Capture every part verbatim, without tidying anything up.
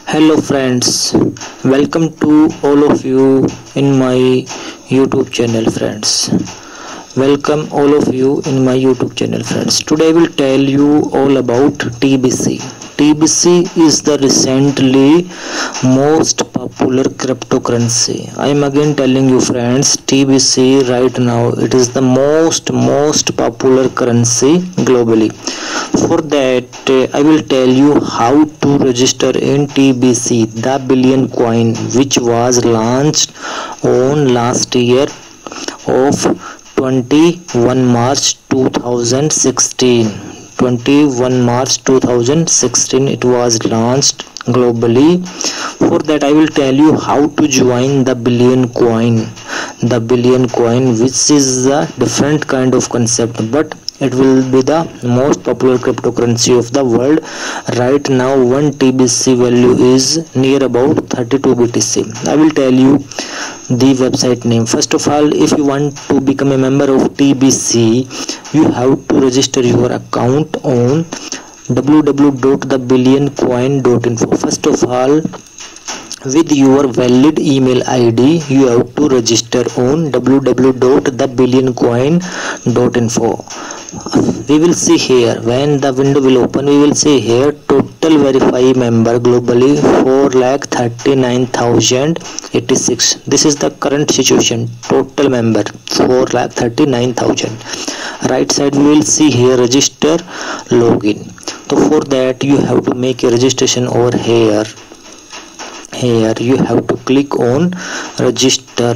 Hello friends, welcome to all of you in my YouTube channel friends. Welcome all of you in my YouTube channel friends. Today I will tell you all about T B C. T B C is the recently most popular cryptocurrency. I am again telling you friends, T B C right now it is the most most popular currency globally. For that uh, I will tell you how to register in T B C, the billion coin, which was launched on last year of twenty-first March two thousand sixteen. twenty-first March two thousand sixteen it was launched globally. For that I will tell you how to join the billion coin. The billion coin, which is a different kind of concept, but it will be the most popular cryptocurrency of the world. Right now one T B C value is near about thirty-two B T C. I will tell you the website name. First of all, if you want to become a member of T B C, you have to register your account on w w w dot the billion coin dot info. First of all, with your valid email I D, you have to register on w w w dot the billion coin dot info. We will see here, when the window will open, we will see here total verified member globally four lakh thirty-nine thousand eighty-six. This is the current situation. Total member four lakh thirty-nine thousand. Right side we will see here register login. So for that you have to make a registration over here. Here you have to click on register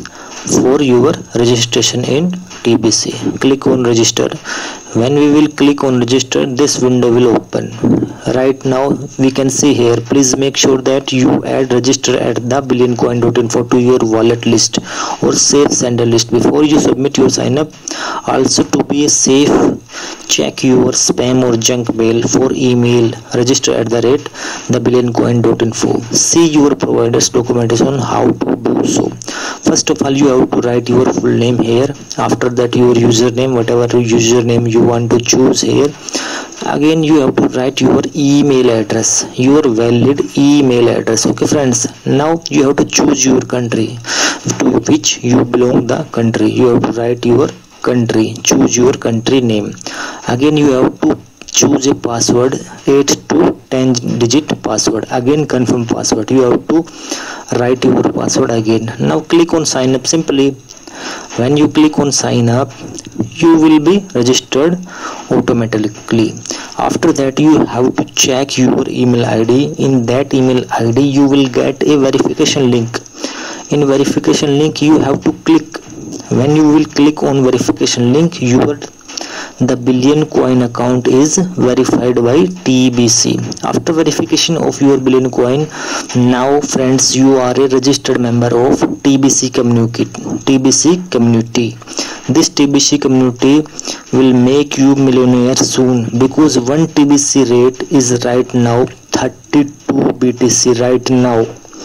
for your registration in T B C. Click on register. When we will click on register, this window will open. Right now we can see here, please make sure that you add register at the billion coin dot info to your wallet list or safe sender list before you submit your sign up. Also, to be safe, check your spam or junk mail for email register at the rate the billion coin dot info. See your provider's documentation on how to do so. First of all, you have to write your full name here. After that, your username, whatever username you want to choose here. Again, you have to write your email address, your valid email address. Okay friends, now you have to choose your country to which you belong. The country you have to write your country, choose your country name. Again, you have to choose a password, eight to ten digit password. Again, confirm password. You have to write your password again. Now click on sign up. Simply when you click on sign up, you will be registered automatically. After that, you have to check your email I D. In that email I D you will get a verification link. In verification link you have to click. When you will click on verification link, your the billion coin account is verified by T B C. After verification of your billion coin, now friends, you are a registered member of T B C community. T B C community. This T B C community will make you millionaire soon, because one T B C rate is right now thirty-two B T C right now.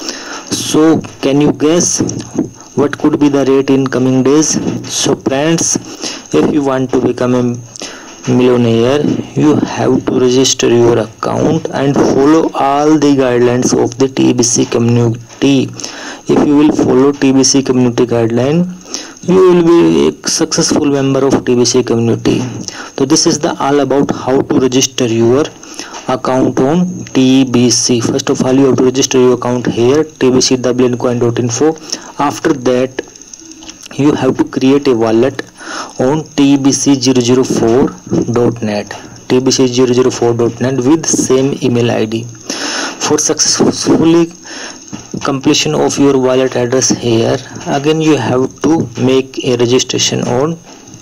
So can you guess what could be the rate in coming days? So friends, if you want to become a millionaire, you have to register your account and follow all the guidelines of the T B C community. If you will follow T B C community guideline, you will be a successful member of T B C community. So this is the all about how to register your account on T B C. First of all, you have to register your account here, T B C the billion coin dot info. After that, you have to create a wallet on T B C zero zero four dot net. T B C zero zero four dot net with same email I D. For successfully completion of your wallet address here, again you have to make a registration on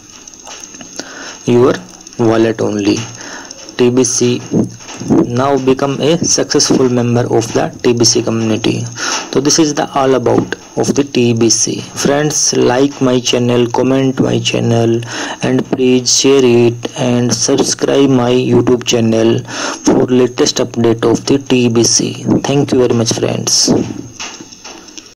your wallet only. T B C now become a successful member of the T B C community. So this is the all about of the T B C. Friends, like my channel, comment my channel, and please share it and subscribe my YouTube channel for latest update of the T B C. Thank you very much friends.